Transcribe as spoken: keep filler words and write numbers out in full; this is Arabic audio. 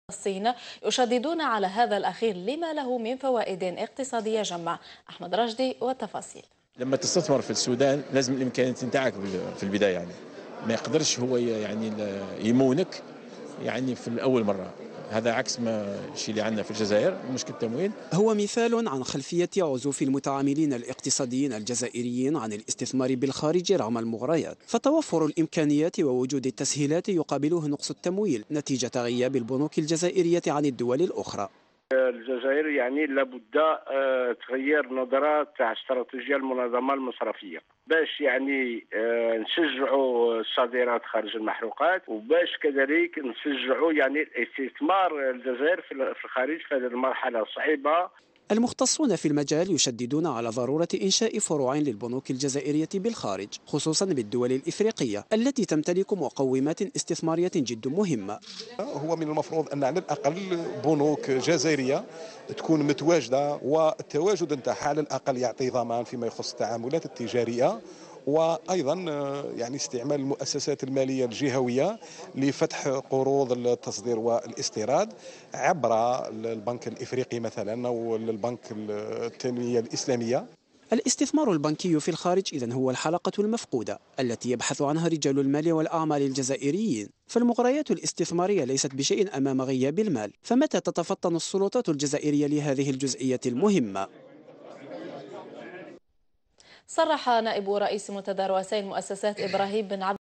الصين يشددون على هذا الأخير لما له من فوائد اقتصادية جمة. أحمد راشدي والتفاصيل. لما تستثمر في السودان لازم الإمكانيات نتاعك في البداية، يعني ما يقدرش هو يعني يمونك يعني في الأول مرة. هذا عكس ما الشيء اللي عندنا في الجزائر مشكل التمويل. هو مثال عن خلفية عزوف المتعاملين الاقتصاديين الجزائريين عن الاستثمار بالخارج رغم المغريات، فتوفر الإمكانيات ووجود التسهيلات يقابله نقص التمويل نتيجة غياب البنوك الجزائرية عن الدول الأخرى. الجزائر يعني لابد تغير نظرة تاع استراتيجية المنظمة المصرفية باش يعني نشجعوا الصادرات خارج المحروقات، وباش كذلك نشجعوا يعني الاستثمار الجزائر في الخارج في هذه المرحلة الصعيبة. المختصون في المجال يشددون على ضرورة إنشاء فروع للبنوك الجزائرية بالخارج، خصوصا بالدول الإفريقية التي تمتلك مقومات استثمارية جد مهمة. هو من المفروض أن على الأقل بنوك جزائرية تكون متواجدة، والتواجد نتاعها على الأقل يعطي ضمان فيما يخص التعاملات التجارية، وأيضا يعني استعمال المؤسسات المالية الجهوية لفتح قروض التصدير والاستيراد عبر البنك الإفريقي مثلا أو البنك التنمية الإسلامية. الاستثمار البنكي في الخارج إذن هو الحلقة المفقودة التي يبحث عنها رجال المال والأعمال الجزائريين، فالمغريات الاستثمارية ليست بشيء أمام غياب المال، فمتى تتفطن السلطات الجزائرية لهذه الجزئية المهمة؟ صرح نائب رئيس منتدى رؤساء المؤسسات إبراهيم بن عبد